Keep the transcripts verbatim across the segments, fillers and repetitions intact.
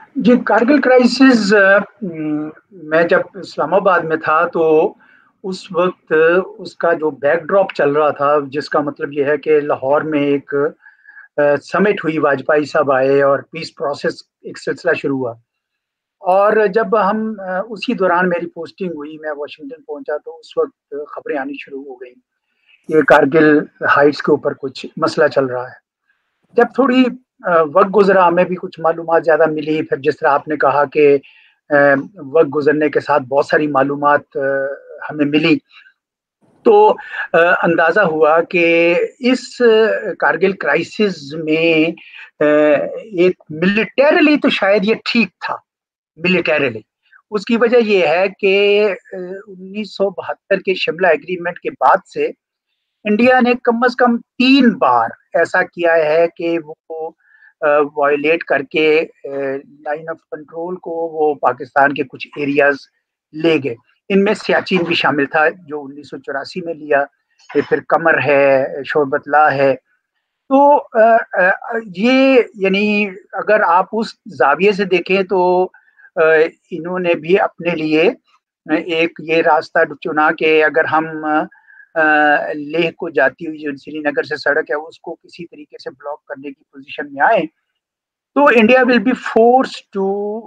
جی Kargil crisis میں جب اسلام آباد میں تھا تو اس وقت اس کا جو بیک ڈراپ چل رہا تھا، جس کا مطلب یہ ہے کہ لاہور میں ایک سمٹ ہوئی، واجپئی صاحب آئے اور پیس پروسیس ایک سلسلہ شروع ہوا. اور جب ہم اسی دوران میری پوسٹنگ ہوئی، میں واشنگٹن پہنچا تو اس وقت خبریں آنی شروع ہو گئیں کہ کارگل ہائٹس کے اوپر کچھ مسئلہ چل رہا ہے. جب تھوڑی وقت گزرا ہمیں بھی کچھ معلومات زیادہ ملی، پھر جس طرح آپ نے کہا کہ وقت گزرنے کے ساتھ بہت ساری معلومات ہمیں ملی، تو اندازہ ہوا کہ اس کارگل کرائسس میں ایک ملٹریلی تو شاید یہ ٹھیک تھا. ملٹریلی اس کی وجہ یہ ہے کہ انیس سو بہتر کے شملہ ایگریمنٹ کے بعد سے انڈیا نے کم از کم تین بار ایسا کیا ہے کہ وہ وائلیٹ کر کے لائن آف کنٹرول کو وہ پاکستان کے کچھ ایریاز لے گئے. ان میں سیاچین بھی شامل تھا جو انیس سو چوراسی میں لیا، پھر کمر ہے، شوربتلا ہے. تو یہ یعنی اگر آپ اس زاویے سے دیکھیں تو انہوں نے بھی اپنے لیے ایک یہ راستہ چنا کہ اگر ہم لیہ کو جاتی ہوئی جو سری نگر سے سڑک ہے اس کو کسی طریقے سے بلاک کرنے کی پوزیشن میں آئے تو India will be forced to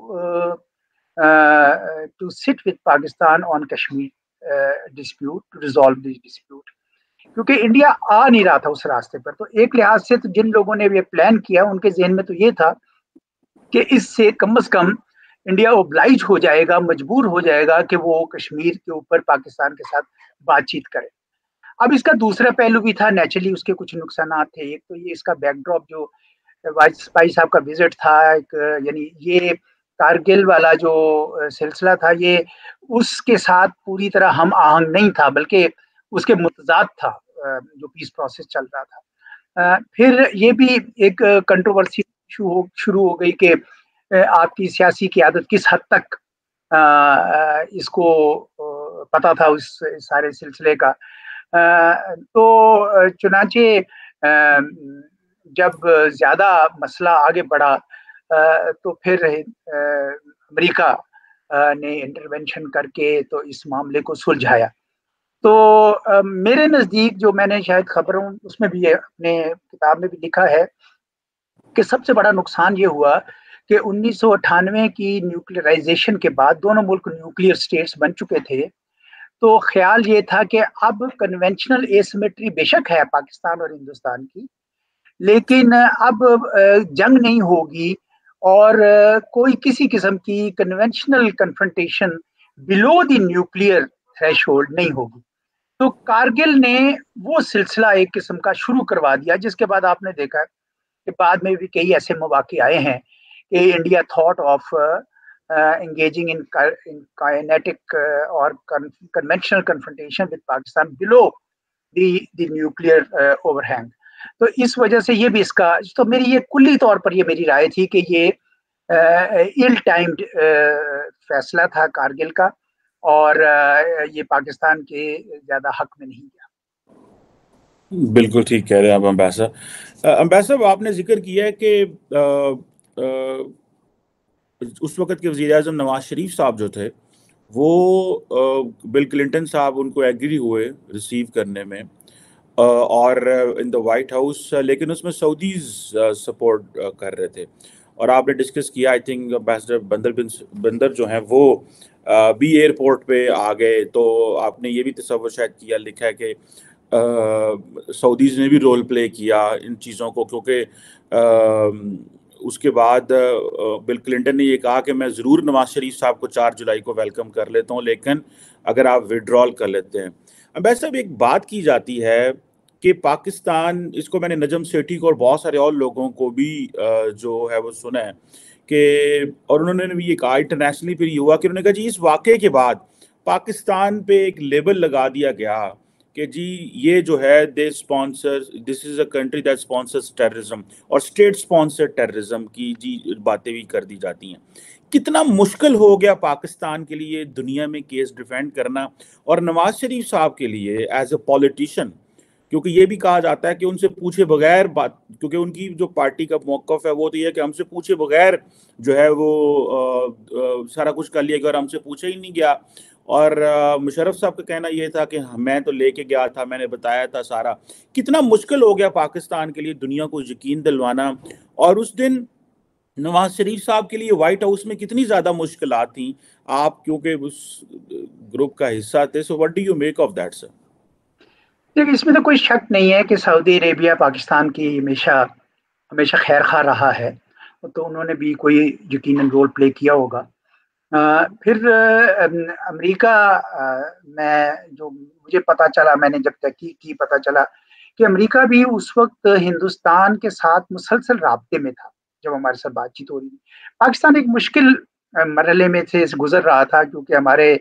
to sit with Pakistan on Kashmir dispute to resolve this dispute, کیونکہ انڈیا آ نہیں رہا تھا اس راستے پر. تو ایک لحاظ سے تو جن لوگوں نے یہ پلان کیا ان کے ذہن میں تو یہ تھا کہ اس سے کم از کم انڈیا اوبلائج ہو جائے گا، مجبور ہو جائے گا کہ وہ کشمیر کے اوپر پاکستان کے ساتھ بات چیت کرے. اب اس کا دوسرا پہلو بھی تھا، نیچرلی اس کے کچھ نقصانات تھے. ایک تو یہ اس کا بیک ڈراپ جو واجپئی صاحب کا وزٹ تھا، ایک یعنی یہ کارگل والا جو سلسلہ تھا یہ اس کے ساتھ پوری طرح ہم آہنگ نہیں تھا، بلکہ اس کے متضاد تھا جو پیس پروسیس چل رہا تھا. پھر یہ بھی ایک کنٹروورسی شروع ہو گئی کہ آپ کی سیاسی قیادت کس حد تک اس کو پتا تھا اس سارے سلسلے کا. تو چنانچہ جب زیادہ مسئلہ آگے بڑھا تو پھر امریکہ نے انٹرونشن کر کے تو اس معاملے کو سلجھایا. تو میرے نزدیک جو میں نے شاید خبروں اس میں بھی اپنے کتاب میں بھی لکھا ہے کہ سب سے بڑا نقصان یہ ہوا کہ انیس سو اٹھانوے کی نیوکلیئرائزیشن کے بعد دونوں ملک نیوکلیئر سٹیٹس بن چکے تھے. تو خیال یہ تھا کہ اب کنونشنل ایسیمیٹری بے شک ہے پاکستان اور ہندوستان کی، لیکن اب جنگ نہیں ہوگی اور کوئی کسی قسم کی conventional confrontation below the nuclear threshold نہیں ہوگی. تو کارگل نے وہ سلسلہ ایک قسم کا شروع کروا دیا، جس کے بعد آپ نے دیکھا کہ بعد میں بھی کئی ایسے مواقع آئے ہیں کہ India thought of engaging in kinetic or conventional confrontation with Pakistan below the the nuclear overhang. تو اس وجہ سے یہ بھی اس کا تو میری یہ کلی طور پر یہ میری رائے تھی کہ یہ ill timed فیصلہ تھا کارگل کا، اور یہ پاکستان کے زیادہ حق میں نہیں گیا. بالکل ٹھیک کہہ رہے ہیں آپ امبیسڈر. امبیسڈر آپ نے ذکر کیا ہے کہ اس وقت کے وزیر اعظم نواز شریف صاحب جو تھے وہ بل کلنٹن صاحب ان کو ایگری ہوئے ریسیو کرنے میں اور ان دا وائٹ ہاؤس، لیکن اس میں سعودیز سپورٹ کر رہے تھے. اور آپ نے ڈسکس کیا آئی تھنک امبیسڈر بندر بن بندر جو ہیں وہ بھی ایئرپورٹ پہ آ گئے، تو آپ نے یہ بھی تصور شاید کیا، لکھا ہے کہ سعودیز نے بھی رول پلے کیا ان چیزوں کو، کیونکہ اس کے بعد بل کلنٹن نے یہ کہا کہ میں ضرور نواز شریف صاحب کو چار جولائی کو ویلکم کر لیتا ہوں، لیکن اگر آپ وڈرال کر لیتے ہیں. امبیسڈر صاحب ایک بات کی جاتی ہے کہ پاکستان، اس کو میں نے نجم سیٹھی کو اور بہت سارے اور لوگوں کو بھی جو ہے وہ سنا ہے کہ، اور انہوں نے بھی یہ کہا انٹرنیشنلی پھر یہ ہوا کہ انہوں نے کہا جی اس واقعے کے بعد پاکستان پہ ایک لیبل لگا دیا گیا کہ جی یہ جو ہے the sponsor this is a country that sponsors terrorism, اور اسٹیٹ اسپانسر ٹیررزم کی جی باتیں بھی کر دی جاتی ہیں. کتنا مشکل ہو گیا پاکستان کے لیے دنیا میں کیس ڈیفینڈ کرنا، اور نواز شریف صاحب کے لیے ایز اے پولیٹیشین کیونکہ یہ بھی کہا جاتا ہے کہ ان سے پوچھے بغیر بات، کیونکہ ان کی جو پارٹی کا موقف ہے وہ تو یہ ہے کہ ہم سے پوچھے بغیر جو ہے وہ سارا کچھ کر لیا گیا اور ہم سے پوچھا ہی نہیں گیا. اور مشرف صاحب کا کہنا یہ تھا کہ میں تو لے کے گیا تھا، میں نے بتایا تھا سارا. کتنا مشکل ہو گیا پاکستان کے لیے دنیا کو یقین دلوانا. اور اس دن نواز شریف صاحب کے لیے وائٹ ہاؤس میں کتنی زیادہ مشکلات تھیں، آپ کیونکہ اس گروپ کا حصہ تھے. So what do you make of that sir? دیکھیں، اس میں تو کوئی شک نہیں ہے کہ سعودی عربیہ پاکستان کی ہمیشہ ہمیشہ خیر خواہ رہا ہے، تو انہوں نے بھی کوئی یقیناً رول پلے کیا ہوگا. پھر امریکہ میں جو مجھے پتا چلا، میں نے جب تحقیق کی پتا چلا کہ امریکہ بھی اس وقت ہندوستان کے ساتھ مسلسل رابطے میں تھا جب ہمارے ساتھ بات چیت ہو رہی تھی. پاکستان ایک مشکل مرحلے میں سے گزر رہا تھا، کیونکہ ہمارے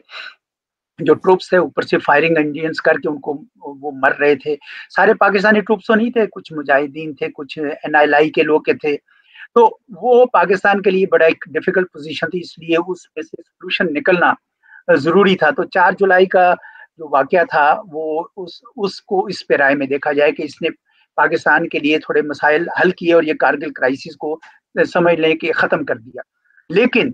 جو ٹروپس تھے اوپر سے فائرنگ انجینز کر کے ان کو وہ مر رہے تھے. سارے پاکستانی ٹروپس تو نہیں تھے، کچھ مجاہدین تھے، کچھ این آئی ایل آئی کے لوگ کے تھے. تو وہ پاکستان کے لیے بڑا ایک ڈیفیکلٹ پوزیشن تھی، اس لیے اس میں سے سولوشن نکلنا ضروری تھا. تو چار جولائی کا جو واقعہ تھا وہ اس اس کو اس پیرائے میں دیکھا جائے کہ اس نے پاکستان کے لیے تھوڑے مسائل حل کیے اور یہ کارگل کرائسس کو سمجھ لیں کہ ختم کر دیا. لیکن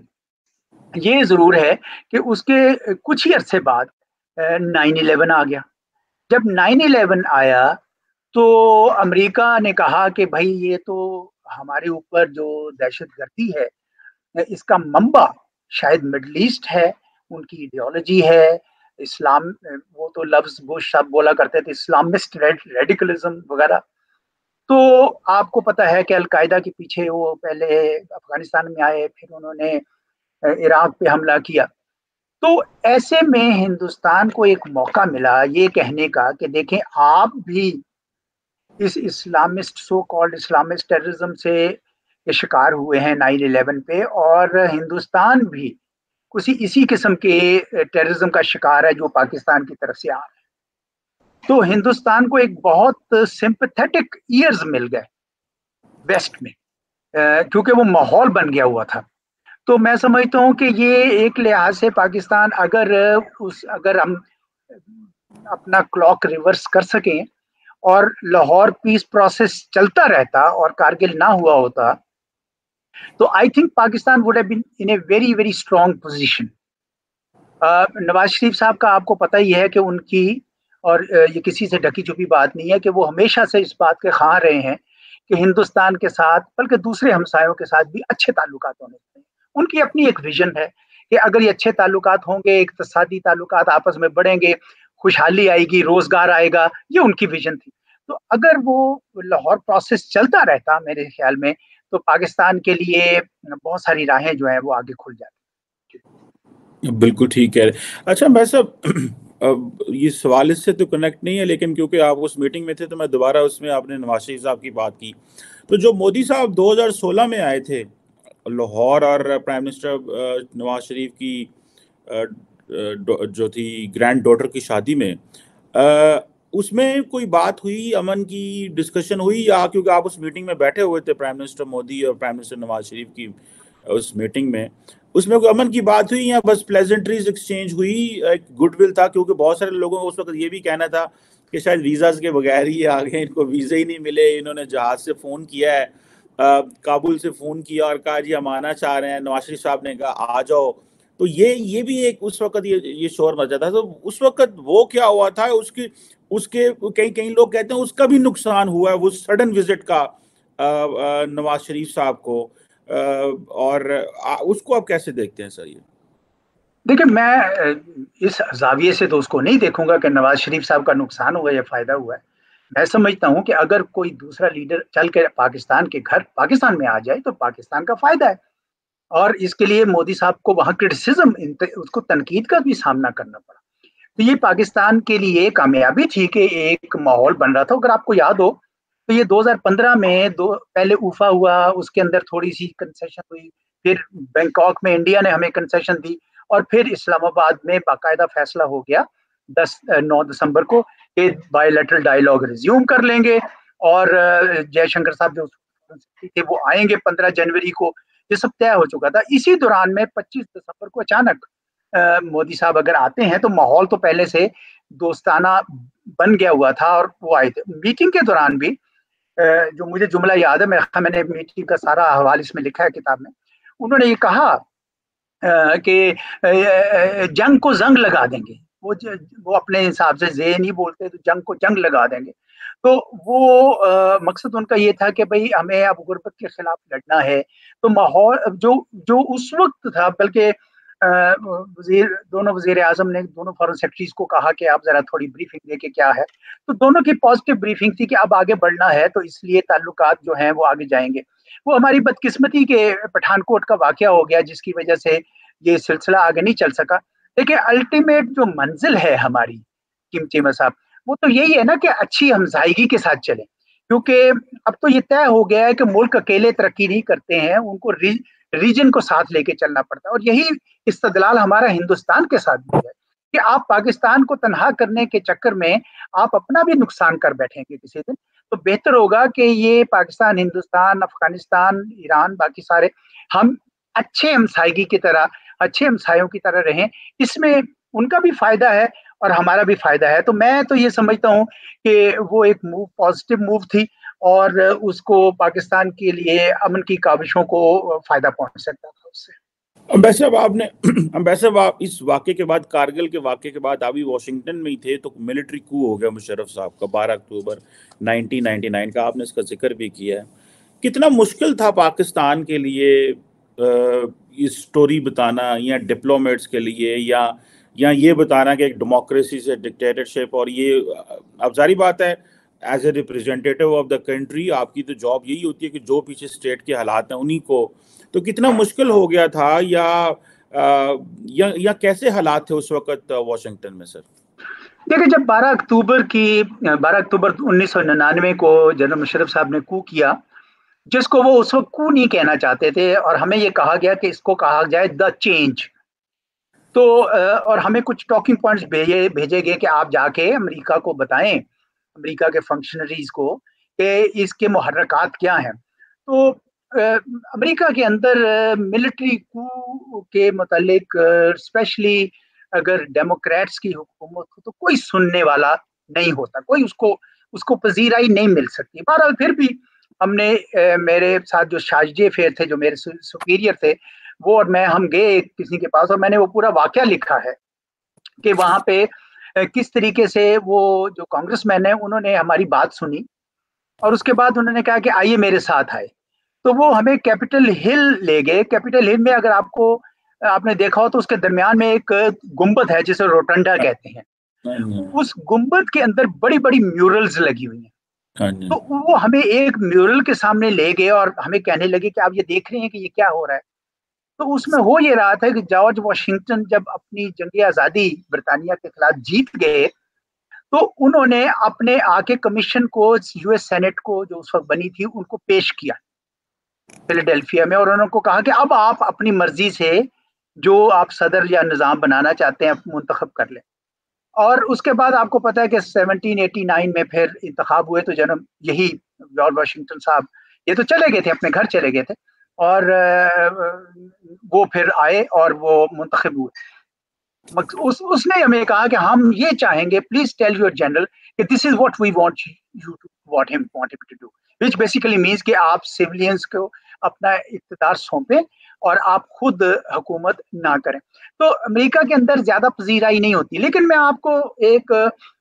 یہ ضرور ہے کہ اس کے کچھ ہی عرصے بعد نائن الیون آ گیا. جب نائن الیون آیا تو امریکہ نے کہا کہ بھائی یہ تو ہمارے اوپر جو دہشت گردی ہے اس کا منبع شاید مڈل ایسٹ ہے، ان کی ایڈیالوجی ہے اسلام، وہ تو لفظ بش صاحب بولا کرتے تھے اسلامسٹ ریڈیکلزم وغیرہ. تو آپ کو پتہ ہے کہ القاعدہ کے پیچھے وہ پہلے افغانستان میں آئے، پھر انہوں نے عراق پہ حملہ کیا. تو ایسے میں ہندوستان کو ایک موقع ملا یہ کہنے کا کہ دیکھیں آپ بھی اس Islamist so called Islamist terrorism سے شکار ہوئے ہیں نائن الیون پہ، اور ہندوستان بھی کسی اسی قسم کے ٹیررزم کا شکار ہے جو پاکستان کی طرف سے آ رہا ہے. تو ہندوستان کو ایک بہت سمپتھیٹک ایئرز مل گئے ویسٹ میں، کیونکہ وہ ماحول بن گیا ہوا تھا. تو میں سمجھتا ہوں کہ یہ ایک لحاظ سے پاکستان اگر اس اگر ہم اپنا کلاک ریورس کر سکیں اور لاہور پیس پروسیس چلتا رہتا اور کارگل نہ ہوا ہوتا تو I think Pakistan would have been in a very very strong position. Nawaz Sharif صاحب کا آپ کو پتہ ہی ہے کہ ان کی، اور یہ کسی سے ڈھکی چھپی بات نہیں ہے کہ وہ ہمیشہ سے اس بات کے خواہاں رہے ہیں کہ ہندوستان کے ساتھ بلکہ دوسرے ہمسایوں کے ساتھ بھی اچھے تعلقات ہونے چاہیے. ان کی اپنی ایک ویژن ہے کہ اگر یہ اچھے تعلقات ہوں گے، اقتصادی تعلقات آپس میں بڑھیں گے، خوشحالی آئے گی، روزگار آئے گا، یہ ان کی ویژن تھی. تو اگر وہ لاہور پروسیس چلتا رہتا میرے خیال میں تو پاکستان کے لیے بہت ساری راہیں جو ہیں وہ آگے کھل جاتی. بالکل ٹھیک ہے. اچھا میں صاحب یہ سوال اس سے تو کنیکٹ نہیں ہے، لیکن کیونکہ آپ اس میٹنگ میں تھے تو میں دوبارہ اس میں آپ نے نواز شریف صاحب کی بات کی. تو جو مودی صاحب دو ہزار سولہ میں آئے تھے لاہور اور پرائم منسٹر نواز شریف کی جو تھی گرینڈ ڈاٹر کی شادی میں، اس میں کوئی بات ہوئی، امن کی ڈسکشن ہوئی، یا کیونکہ آپ اس میٹنگ میں بیٹھے ہوئے تھے پرائم منسٹر مودی اور پرائم منسٹر نواز شریف کی اس میٹنگ میں، اس میں کوئی امن کی بات ہوئی یا بس پلیزنٹریز ایکسچینج ہوئی، ایک گڈ ول تھا؟ کیونکہ بہت سارے لوگوں کو اس وقت یہ بھی کہنا تھا کہ شاید ویزاز کے بغیر ہی آ گئے، ان کو ویزے ہی نہیں ملے، انہوں نے جہاز سے فون کیا ہے، کابل سے فون کیا اور کہا جی ہم آنا چاہ رہے ہیں، نواز شریف صاحب نے کہا آ جاؤ. تو یہ یہ بھی ایک اس وقت یہ یہ شور مچا تھا. تو اس وقت وہ کیا ہوا تھا، اس کی اس کے کئی کئی لوگ کہتے ہیں اس کا بھی نقصان ہوا ہے، وہ سڈن وزٹ کا نواز شریف صاحب کو، اور اس کو آپ کیسے دیکھتے ہیں سر؟ یہ دیکھیں میں اس زاویے سے تو اس کو نہیں دیکھوں گا کہ نواز شریف صاحب کا نقصان ہوا یا فائدہ ہوا ہے. میں سمجھتا ہوں کہ اگر کوئی دوسرا لیڈر چل کے پاکستان کے گھر پاکستان میں آ جائے تو پاکستان کا فائدہ ہے، اور اس کے لیے مودی صاحب کو وہاں کرٹیسزم، اس کو تنقید کا بھی سامنا کرنا پڑا. تو یہ پاکستان کے لیے کامیابی تھی کہ ایک ماحول بن رہا تھا. اگر آپ کو یاد ہو تو یہ دو ہزار پندرہ میں دو پہلے اوفا ہوا، اس کے اندر تھوڑی سی کنسیشن ہوئی، پھر بینکاک میں انڈیا نے ہمیں کنسیشن دی، اور پھر اسلام آباد میں باقاعدہ فیصلہ ہو گیا دس نو دسمبر کو کہ بائی لیٹرل ڈائیلاگ ریزیوم کر لیں گے، اور جے شنکر صاحب جو تھے وہ آئیں گے پندرہ جنوری کو. یہ سب طے ہو چکا تھا. اسی دوران میں پچیس دسمبر کو اچانک مودی صاحب اگر آتے ہیں تو ماحول تو پہلے سے دوستانہ بن گیا ہوا تھا اور وہ آئے تھے. میٹنگ کے دوران بھی جو مجھے جملہ یاد ہے, میں نے میٹنگ کا سارا احوال اس میں لکھا ہے کتاب میں, انہوں نے یہ کہا کہ جنگ کو زنگ لگا دیں گے. وہ وہ اپنے حساب سے زے نہیں بولتے, تو جنگ کو جنگ لگا دیں گے. تو وہ مقصد ان کا یہ تھا کہ بھئی ہمیں اب غربت کے خلاف لڑنا ہے. تو ماحول جو جو اس وقت تھا, بلکہ وزیر دونوں وزیر اعظم نے دونوں فارن سیکرٹریز کو کہا کہ آپ ذرا تھوڑی بریفنگ دے کے کیا ہے, تو دونوں کی پازیٹیو بریفنگ تھی کہ اب آگے بڑھنا ہے, تو اس لیے تعلقات جو ہیں وہ آگے جائیں گے. وہ ہماری بدقسمتی کے پٹھان کوٹ کا واقعہ ہو گیا جس کی وجہ سے یہ سلسلہ آگے نہیں چل سکا. دیکھیں الٹیمیٹ جو منزل ہے ہماری قیمتی صاحب, وہ تو یہی ہے نا کہ اچھی ہمسائیگی کے ساتھ چلیں, کیونکہ اب تو یہ طے ہو گیا ہے کہ ملک اکیلے ترقی نہیں کرتے ہیں, ان کو ریجن کو ساتھ لے کے چلنا پڑتا ہے. اور یہی استدلال ہمارا ہندوستان کے ساتھ بھی ہے کہ آپ پاکستان کو تنہا کرنے کے چکر میں آپ اپنا بھی نقصان کر بیٹھیں گے کسی دن. تو بہتر ہوگا کہ یہ پاکستان, ہندوستان, افغانستان, ایران, باقی سارے ہم اچھے ہمسائیگی کی طرح, اچھے ہمسایوں کی طرح رہیں. اس میں ان کا بھی فائدہ ہے اور ہمارا بھی فائدہ ہے. تو میں تو یہ سمجھتا ہوں کہ وہ ایک موو پازیٹیو موو تھی اور اس کو پاکستان کے لیے امن کی کاوشوں کو فائدہ پہنچ سکتا تھا اس سے. امبیسڈر صاحب, آپ نے امبیسڈر صاحب اس واقعے کے بعد, کارگل کے واقعے کے بعد آپ بھی واشنگٹن میں ہی تھے, تو ملٹری کو ہو گیا مشرف صاحب کا بارہ اکتوبر نائنٹین نائنٹی نائن کا, آپ نے اس کا ذکر بھی کیا ہے. کتنا مشکل تھا پاکستان کے لیے یہ سٹوری بتانا, یا ڈپلومیٹس کے لیے, یا یا یہ بتانا کہ ایک ڈیموکریسی سے ڈکٹیٹرشپ, اور یہ اب ظاہری بات ہے as a representative of the country آپ کی تو جاب یہی ہوتی ہے کہ جو پیچھے اسٹیٹ کے حالات ہیں انہی کو, تو کتنا مشکل ہو گیا تھا, یا یا, یا کیسے حالات تھے اس وقت واشنگٹن میں سر؟ دیکھیں جب بارہ اکتوبر کی بارہ اکتوبر انیس سو ننانوے کو جنرل مشرف صاحب نے کو کیا, جس کو وہ اس وقت کو نہیں کہنا چاہتے تھے, اور ہمیں یہ کہا گیا کہ اس کو کہا جائے دا چینج. تو اور ہمیں کچھ ٹاکنگ پوائنٹس بھیجے بھیجے گئے کہ آپ جا کے امریکہ کو بتائیں, امریکہ کے فنکشنریز کو, کہ اس کے محرکات کیا ہیں. تو امریکہ کے اندر ملٹری کو کے متعلق اسپیشلی اگر ڈیموکریٹس کی حکومت ہو تو کوئی سننے والا نہیں ہوتا, کوئی اس کو اس کو پذیرائی نہیں مل سکتی. بہرحال پھر بھی ہم نے, میرے ساتھ جو شاہجے فیر تھے, جو میرے سپیریئر تھے, وہ اور میں ہم گئے کسی کے پاس, اور میں نے وہ پورا واقعہ لکھا ہے کہ وہاں پہ کس طریقے سے وہ جو کانگریس مین ہیں انہوں نے ہماری بات سنی, اور اس کے بعد انہوں نے کہا کہ آئیے میرے ساتھ آئے. تو وہ ہمیں کیپٹل ہل لے گئے. کیپٹل ہل میں اگر آپ کو آپ نے دیکھا ہو تو اس کے درمیان میں ایک گنبد ہے جسے روٹنڈا کہتے ہیں. اس گنبد کے اندر بڑی بڑی میورلز لگی ہوئی ہیں. تو وہ ہمیں ایک میورل کے سامنے لے گئے اور ہمیں کہنے لگے کہ آپ یہ دیکھ رہے ہیں کہ یہ کیا ہو رہا ہے. تو اس میں ہو یہ رہا تھا کہ جارج واشنگٹن جب اپنی جنگ آزادی برطانیہ کے خلاف جیت گئے, تو انہوں نے اپنے آ کے کمیشن کو, یو ایس سینٹ کو جو اس وقت بنی تھی, ان کو پیش کیا فیلاڈیلفیا میں, اور انہوں نے کہا کہ اب آپ اپنی مرضی سے جو آپ صدر یا نظام بنانا چاہتے ہیں منتخب کر لیں. اور اس کے بعد آپ کو پتا ہے کہ سیونٹین ایٹی نائن میں پھر انتخاب ہوئے, تو جناب یہی جارج واشنگٹن صاحب یہ تو چلے گئے تھے, اپنے گھر چلے گئے تھے, اور وہ پھر آئے اور وہ منتخب ہوئے. اس, اس نے ہمیں کہا کہ ہم یہ چاہیں گے, پلیز ٹیل یور جنرل کہ this is what we want you to what ہم وانٹ ہم to do, which basically means کہ آپ سیولینز کو اپنا اقتدار سونپیں اور آپ خود حکومت نہ کریں. تو امریکہ کے اندر زیادہ پذیرائی نہیں ہوتی. لیکن میں آپ کو ایک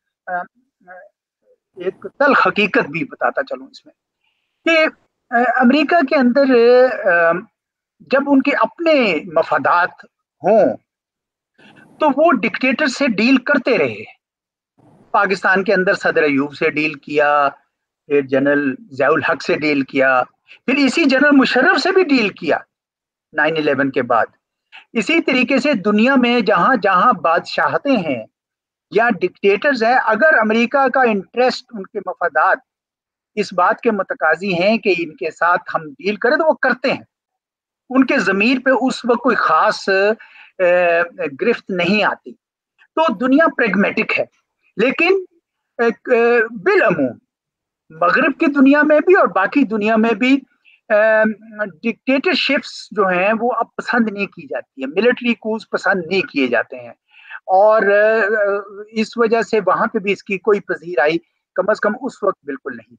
ایک تلخ حقیقت بھی بتاتا چلوں اس میں, کہ امریکہ کے اندر جب ان کے اپنے مفادات ہوں تو وہ ڈکٹیٹر سے ڈیل کرتے رہے. پاکستان کے اندر صدر ایوب سے ڈیل کیا, پھر جنرل ضیاء الحق سے ڈیل کیا, پھر اسی جنرل مشرف سے بھی ڈیل کیا نائن الیون کے بعد. اسی طریقے سے دنیا میں جہاں جہاں بادشاہتیں ہیں یا ڈکٹیٹرز ہیں, اگر امریکہ کا انٹرسٹ, ان کے مفادات اس بات کے متقاضی ہیں کہ ان کے ساتھ ہم ڈیل کریں, تو وہ کرتے ہیں. ان کے ضمیر پہ اس وقت کوئی خاص گرفت نہیں آتی. تو دنیا پریگمیٹک ہے. لیکن بالعموم مغرب کی دنیا میں بھی اور باقی دنیا میں بھی ڈکٹیٹرشپس جو ہیں وہ اب پسند نہیں کی جاتی ہیں، ملٹری کورس پسند نہیں کیے جاتے ہیں، اور اس وجہ سے وہاں پہ بھی اس کی کوئی پذیرائی کم از کم اس وقت بالکل نہیں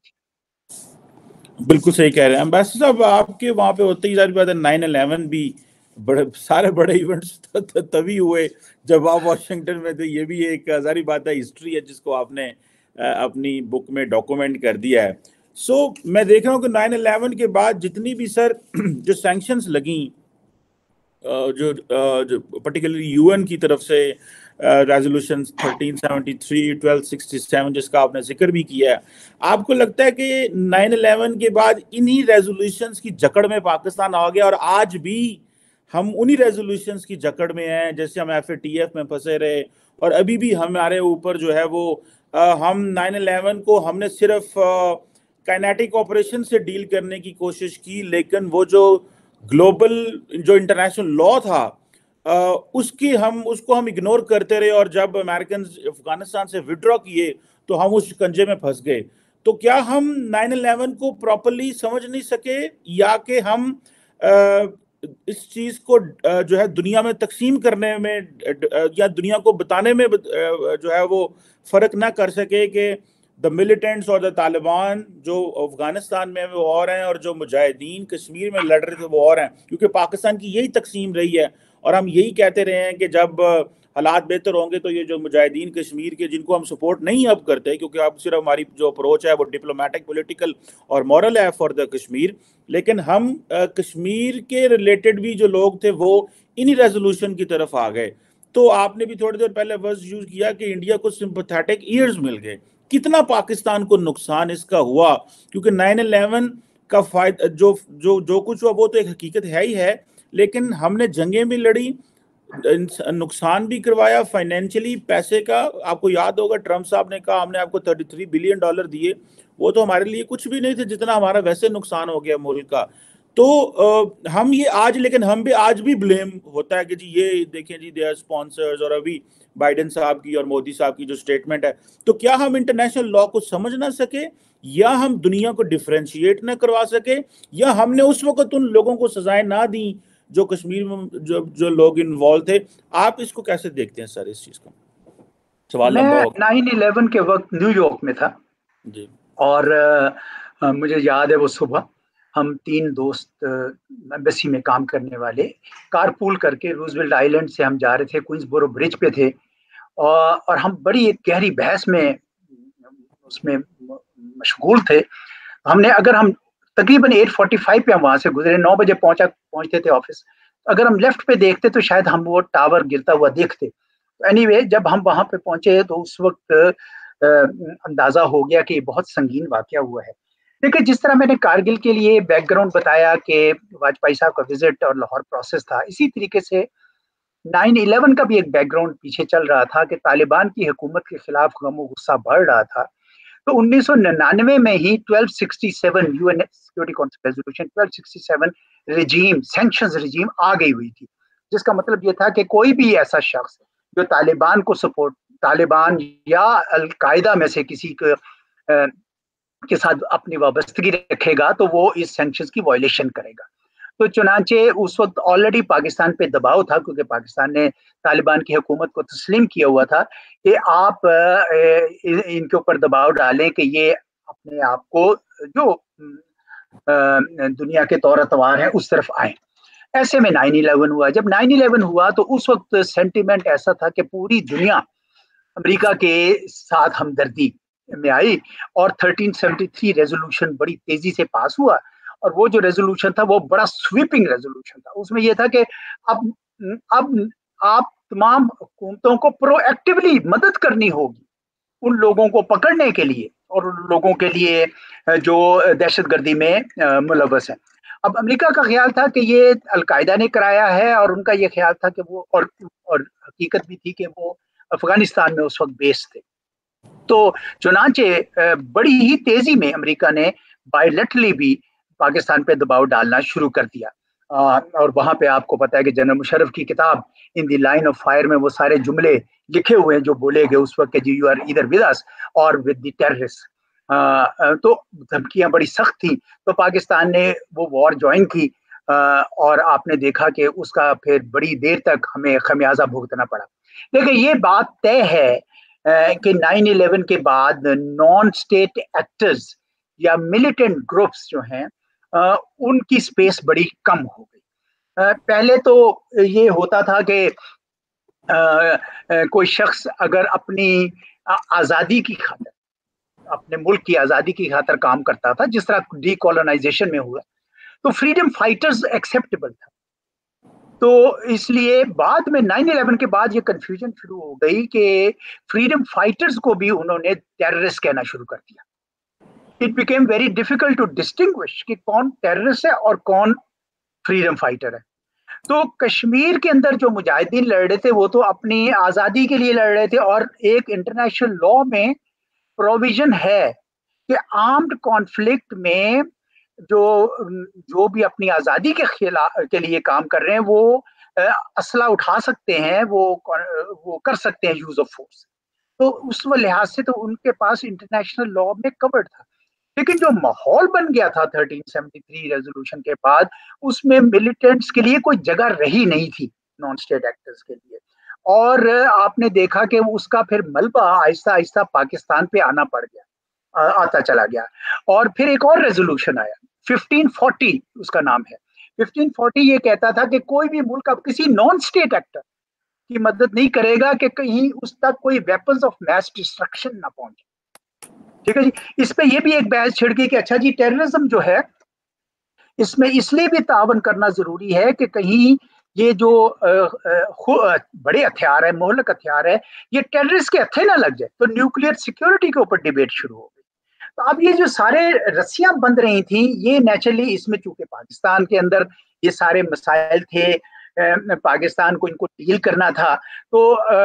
تھی۔ بالکل صحیح کہہ رہے ہیں امبیسڈر صاحب، آپ کے وہاں پہ ہوتے ہی ظاہر بات ہے نائن الیون بھی بڑے سارے بڑے ایونٹس تبھی ہوئے جب آپ واشنگٹن میں تھے، یہ بھی ایک ظاہری بات ہے ہسٹری ہے جس کو آپ نے اپنی بک میں ڈاکومنٹ کر دیا ہے۔ سو میں دیکھ رہا ہوں کہ نائن الیون کے بعد جتنی بھی سر جو سینکشنز لگیں جو پرٹیکولرلی یو این کی طرف سے resolution thirteen seventy three twelve sixty seven جس کا آپ نے ذکر بھی کیا ہے، آپ کو لگتا ہے کہ نائن الیون کے بعد انہی ریزولوشنز کی جکڑ میں پاکستان آ گیا اور آج بھی ہم انہی ریزولوشنز کی جکڑ میں ہیں، جیسے ہم ایف اے ٹی ایف میں پھنسے رہے اور ابھی بھی ہمارے اوپر جو ہے وہ ہم نائن الیون کو ہم نے صرف کائنیٹک آپریشن سے ڈیل کرنے کی کوشش کی، لیکن وہ جو گلوبل جو انٹرنیشنل لا تھا اس کی ہم اس کو ہم اگنور کرتے رہے، اور جب امریکنز افغانستان سے وڈرا کیے تو ہم اس کنجے میں پھنس گئے۔ تو کیا ہم نائن الیون کو پراپرلی سمجھ نہیں سکے، یا کہ ہم اس چیز کو جو ہے دنیا میں تقسیم کرنے میں یا دنیا کو بتانے میں جو ہے وہ فرق نہ کر سکے کہ دا ملیٹنٹس اور دا طالبان جو افغانستان میں وہ اور ہیں اور جو مجاہدین کشمیر میں لڑ رہے تھے وہ اور ہیں، کیونکہ پاکستان کی یہی تقسیم رہی ہے اور ہم یہی کہتے رہے ہیں کہ جب حالات بہتر ہوں گے تو یہ جو مجاہدین کشمیر کے جن کو ہم سپورٹ نہیں اب کرتے کیونکہ اب صرف ہماری جو اپروچ ہے وہ ڈپلومیٹک پولیٹیکل اور مورل ہے فار دا کشمیر، لیکن ہم کشمیر کے ریلیٹڈ بھی جو لوگ تھے وہ انہی ریزولوشن کی طرف آ گئے۔ تو آپ نے بھی تھوڑی دیر پہلے ورڈ یوز کیا کہ انڈیا کو سمپیتھیٹک ایئرز مل گئے، کتنا پاکستان کو نقصان اس کا ہوا؟ کیونکہ نائن الیون کا فائدہ جو جو جو کچھ ہوا وہ تو ایک حقیقت ہے ہی ہے، لیکن ہم نے جنگیں بھی لڑی، نقصان بھی کروایا فائنینشلی، پیسے کا آپ کو یاد ہوگا ٹرمپ صاحب نے کہا ہم نے آپ کو تھرٹی تھری بلین ڈالر دیے، وہ تو ہمارے لیے کچھ بھی نہیں تھے جتنا ہمارا ویسے نقصان ہو گیا ملک کا۔ تو ہم یہ آج لیکن ہم بھی آج بھی بلیم ہوتا ہے کہ جی یہ دیکھیں جی دے آر اسپانسرز، اور ابھی بائیڈن صاحب کی اور مودی صاحب کی جو سٹیٹمنٹ ہے، تو کیا ہم انٹرنیشنل لا کو سمجھ نہ سکے، یا ہم دنیا کو ڈیفرینشیٹ نہ کروا سکے، یا ہم نے اس وقت ان لوگوں کو سزائیں نہ دیں جو کشمیر میں جو جو لوگ انوالو تھے؟ آپ اس کو کیسے دیکھتے ہیں سر اس چیز کو؟ سوال لمبا میں ہوگا۔ نائن الیون کے وقت نیو یارک میں تھا جی، اور مجھے یاد ہے وہ صبح ہم تین دوست ایمبیسی میں کام کرنے والے کار پول کر کے روزویلٹ آئی لینڈ سے ہم جا رہے تھے، کوئنز بورو برج پہ تھے، اور ہم بڑی ایک گہری بحث میں اس میں مشغول تھے۔ ہم نے اگر ہم تقریباً ایٹ فورٹی فائیو پہ ہم وہاں سے گزرے، نو بجے پہنچا پہنچتے تھے آفس، اگر ہم لیفٹ پہ دیکھتے تو شاید ہم وہ ٹاور گرتا ہوا دیکھتے۔ اینی وے جب ہم وہاں پہ پہنچے تو اس وقت اندازہ ہو گیا کہ یہ بہت سنگین واقعہ ہوا ہے۔ لیکن جس طرح میں نے کارگل کے لیے بیک گراؤنڈ بتایا کہ واجپئی صاحب کا وزٹ اور لاہور پروسیس تھا، اسی طریقے سے نائن الیون کا بھی ایک بیک گراؤنڈ پیچھے چل رہا تھا کہ طالبان کی حکومت کے خلاف غم و غصہ بڑھ رہا تھا۔ تو انیس سو ننانوے میں ہی twelve sixty seven U N security council resolution twelve sixty seven regime sanctions regime آ گئی ہوئی تھی، جس کا مطلب یہ تھا کہ کوئی بھی ایسا شخص جو طالبان کو سپورٹ طالبان یا القاعدہ میں سے کسی کے ساتھ اپنی وابستگی رکھے گا تو وہ اس سینکشنز کی وائلیشن کرے گا۔ تو چنانچہ اس وقت آلریڈی پاکستان پہ دباؤ تھا، کیونکہ پاکستان نے طالبان کی حکومت کو تسلیم کیا ہوا تھا کہ آپ ان کے اوپر دباؤ ڈالیں کہ یہ اپنے آپ کو جو دنیا کے طور اتوار ہیں اس طرف آئیں۔ ایسے میں نائن الیون ہوا۔ جب نائن الیون ہوا تو اس وقت سینٹیمنٹ ایسا تھا کہ پوری دنیا امریکہ کے ساتھ ہمدردی میں آئی، اور تھرٹین سیونٹی تھری ریزولوشن بڑی تیزی سے پاس ہوا، اور وہ جو ریزولوشن تھا وہ بڑا سویپنگ ریزولوشن تھا۔ اس میں یہ تھا کہ اب اب آپ تمام حکومتوں کو پرو ایکٹیولی مدد کرنی ہوگی ان لوگوں کو پکڑنے کے لیے اور ان لوگوں کے لیے جو دہشت گردی میں ملوث ہیں۔ اب امریکہ کا خیال تھا کہ یہ القاعدہ نے کرایا ہے، اور ان کا یہ خیال تھا کہ وہ اور اور حقیقت بھی تھی کہ وہ افغانستان میں اس وقت بیس تھے۔ تو چنانچہ بڑی ہی تیزی میں امریکہ نے بائی لیٹرلی بھی پاکستان پہ دباؤ ڈالنا شروع کر دیا، اور وہاں پہ آپ کو پتا ہے کہ جنرل مشرف کی کتاب in the line of fire میں وہ سارے جملے لکھے ہوئے ہیں جو بولے گئے اس وقت کہ you are either with us or with the terrorist. تو دھمکیاں بڑی سخت تھیں، تو پاکستان نے وہ وار جوائن کی اور آپ نے دیکھا کہ اس کا پھر بڑی دیر تک ہمیں خمیازہ بھگتنا پڑا. دیکھیں یہ بات طے ہے کہ نائن الیون کے بعد نان اسٹیٹ ایکٹرز یا ملیٹنٹ گروپس جو ہیں ان کی سپیس بڑی کم ہو گئی. پہلے تو یہ ہوتا تھا کہ کوئی شخص اگر اپنی آزادی کی خاطر، اپنے ملک کی آزادی کی خاطر کام کرتا تھا، جس طرح ڈی کالونائزیشن میں ہوا، تو فریڈم فائٹرز ایکسیپٹیبل تھا. تو اس لیے بعد میں نائن الیون کے بعد یہ کنفیوژن شروع ہو گئی کہ فریڈم فائٹرز کو بھی انہوں نے ٹیررسٹ کہنا شروع کر دیا. It became very difficult to distinguish کہ کون ٹیررسٹ ہے اور کون فریڈم فائٹر ہے. تو کشمیر کے اندر جو مجاہدین لڑ رہے تھے وہ تو اپنی آزادی کے لیے لڑ رہے تھے، اور ایک انٹرنیشنل لا میں پروویژن ہے کہ آرمڈ کانفلکٹ میں جو جو بھی اپنی آزادی کے خلاف کے لیے کام کر رہے ہیں وہ اسلحہ اٹھا سکتے ہیں، وہ وہ کر سکتے ہیں یوز آف فورس. تو اس لحاظ سے تو ان کے پاس انٹرنیشنل لا میں کورڈ تھا. لیکن جو ماحول بن گیا تھا تھرٹین سیونٹی تھری ریزولوشن کے بعد، اس میں ملیٹنٹس کے لیے کوئی جگہ رہی نہیں تھی نان اسٹیٹ ایکٹرز کے لیے، اور آپ نے دیکھا کہ اس کا پھر ملبہ آہستہ آہستہ پاکستان پہ آنا پڑ گیا، آتا چلا گیا. اور پھر ایک اور ریزولوشن آیا ففٹین فورٹی، اس کا نام ہے ففٹین فورٹی. یہ کہتا تھا کہ کوئی بھی ملک اب کسی نان اسٹیٹ ایکٹر کی مدد نہیں کرے گا کہ کہیں اس تک کوئی ویپنز آف میس ڈسٹرکشن نہ پہنچے. ٹھیک ہے جی. اس پہ یہ بھی ایک بحث چھڑ گئی کہ اچھا جی ٹیررزم جو ہے اس میں اس لیے بھی تعاون کرنا ضروری ہے کہ کہیں یہ جو بڑے ہتھیار ہے، مہلک ہتھیار ہے، یہ ٹیررسٹ کے ہتھے نہ لگ جائے. تو نیوکلیئر سیکیورٹی کے اوپر ڈیبیٹ شروع ہو گئی. تو اب یہ جو سارے رسیاں بند رہی تھیں، یہ نیچرلی اس میں چونکہ پاکستان کے اندر یہ سارے مسائل تھے، پاکستان کو ان کو ڈیل کرنا تھا، تو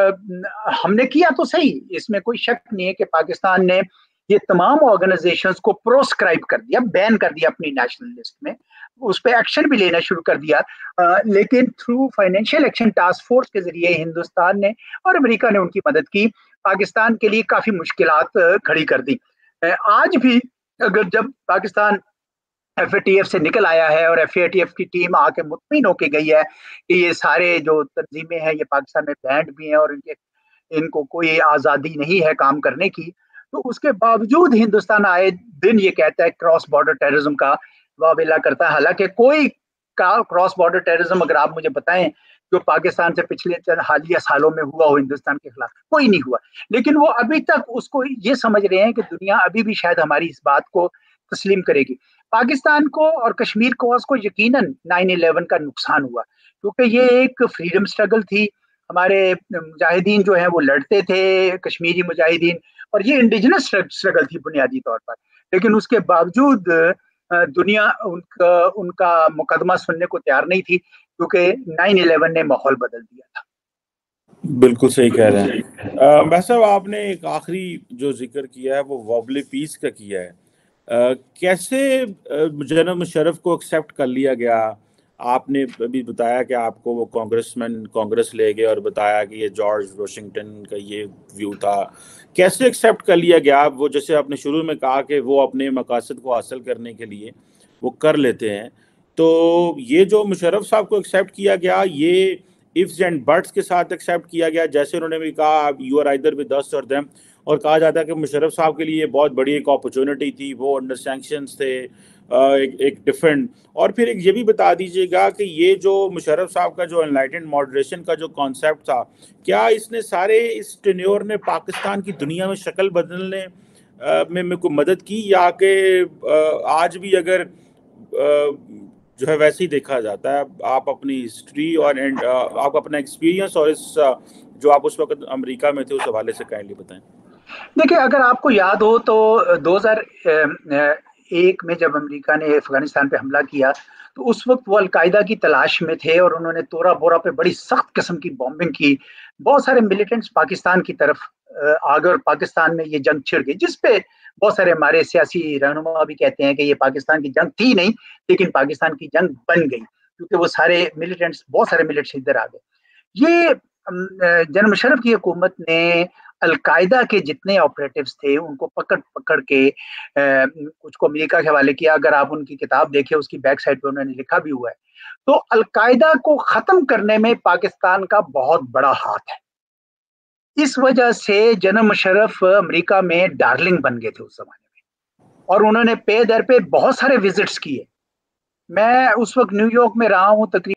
ہم نے کیا تو صحیح، اس میں کوئی شک نہیں ہے کہ پاکستان نے یہ تمام آرگنائزیشنز کو پروسکرائب کر دیا، بین کر دیا اپنی نیشنل لسٹ میں، اس پہ ایکشن بھی لینا شروع کر دیا. لیکن through financial action task force کے ذریعے ہندوستان نے اور امریکہ نے ان کی مدد کی، پاکستان کے لیے کافی مشکلات کھڑی کر دی. آج بھی اگر جب Pakistan F A T F سے نکل آیا ہے اور ایف اے ٹی ایف کی ٹیم آ کے مطمئن ہو کے گئی ہے کہ یہ سارے جو تنظیمیں ہیں یہ پاکستان میں بینڈ بھی ہیں اور ان کے ان کو کوئی آزادی نہیں ہے کام کرنے کی، تو اس کے باوجود ہندوستان آئے دن یہ کہتا ہے کراس بارڈر ٹیررزم کا واویلا کرتا ہے. حالانکہ کوئی کراس بارڈر ٹیررزم اگر آپ مجھے بتائیں جو پاکستان سے پچھلے چند حالیہ سالوں میں ہوا ہو ہندوستان کے خلاف، کوئی نہیں ہوا. لیکن وہ ابھی تک اس کو یہ سمجھ رہے ہیں کہ دنیا ابھی بھی شاید ہماری اس بات کو تسلیم کرے گی. پاکستان کو اور کشمیر کوز کو یقیناً نائن الیون کا نقصان ہوا، کیونکہ یہ ایک فریڈم سٹرگل تھی. ہمارے مجاہدین جو ہیں وہ لڑتے تھے، کشمیری مجاہدین، اور یہ انڈیجنس سٹرگل تھی بنیادی طور پر. لیکن اس کے باوجود دنیا ان کا ان کا مقدمہ سننے کو تیار نہیں تھی، کیونکہ نائن الیون نے ماحول بدل دیا تھا. بالکل صحیح کہہ رہے ہیں بھائی صاحب. آپ نے ایک آخری جو ذکر کیا ہے وہ وابل پیس کا کیا ہے. کیسے جنرل مشرف کو ایکسیپٹ کر لیا گیا؟ آپ نے ابھی بتایا کہ آپ کو وہ کانگریس مین کانگریس لے گئے اور بتایا کہ یہ جارج واشنگٹن کا یہ ویو تھا. کیسے ایکسیپٹ کر لیا گیا؟ وہ جیسے آپ نے شروع میں کہا کہ وہ اپنے مقاصد کو حاصل کرنے کے لیے وہ کر لیتے ہیں، تو یہ جو مشرف صاحب کو ایکسیپٹ کیا گیا یہ ifs اینڈ بٹس کے ساتھ ایکسیپٹ کیا گیا، جیسے انہوں نے بھی کہا you are either with us or them، اور کہا جاتا ہے کہ مشرف صاحب کے لیے یہ بہت بڑی ایک اپرچونٹی تھی، وہ انڈر سینکشنز تھے ایک ڈفرینٹ. اور پھر ایک یہ بھی بتا دیجیے گا کہ یہ جو مشرف صاحب کا جو انلائٹنڈ ماڈریشن کا جو کانسیپٹ تھا، کیا اس نے سارے اس ٹینیور نے پاکستان کی دنیا میں شکل بدلنے میں میں کوئی مدد کی، یا کہ آج بھی اگر جو ہے ویسے ہی دیکھا جاتا ہے؟ آپ اپنی ہسٹری اور آپ اپنا ایکسپیرینس اور اس جو آپ اس وقت امریکہ میں تھے اس حوالے سے کائنڈلی بتائیں. دیکھیں اگر آپ کو یاد ہو تو دو ہزار ایک میں جب امریکہ نے افغانستان پہ حملہ کیا تو اس وقت وہ القاعدہ کی تلاش میں تھے اور انہوں نے تورا بورا پہ بڑی سخت قسم کی بامبنگ کی. بہت سارے ملیٹنٹس پاکستان کی طرف آ گئے اور پاکستان میں یہ جنگ چھڑ گئی، جس پہ بہت سارے ہمارے سیاسی رہنما بھی کہتے ہیں کہ یہ پاکستان کی جنگ تھی نہیں، لیکن پاکستان کی جنگ بن گئی کیونکہ وہ سارے ملیٹنٹس بہت سارے ملیٹنٹس ادھر آ گئے. یہ جنرل مشرف کی حکومت نے القاعدہ کے جتنے آپریٹیوز تھے ان کو پکڑ پکڑ کے کچھ کو امریکہ کے حوالے کیا. اگر آپ ان کی کتاب دیکھیں اس کی بیک سائڈ پہ انہوں نے لکھا بھی ہوا ہے. تو القاعدہ کو ختم کرنے میں پاکستان کا بہت بڑا ہاتھ ہے. اس وجہ سے جنرل مشرف امریکہ میں ڈارلنگ بن گئے تھے اس زمانے میں, اور انہوں نے پے در پہ بہت سارے وزٹس کیے. میں اس وقت نیو یارک میں رہا ہوں تقریباً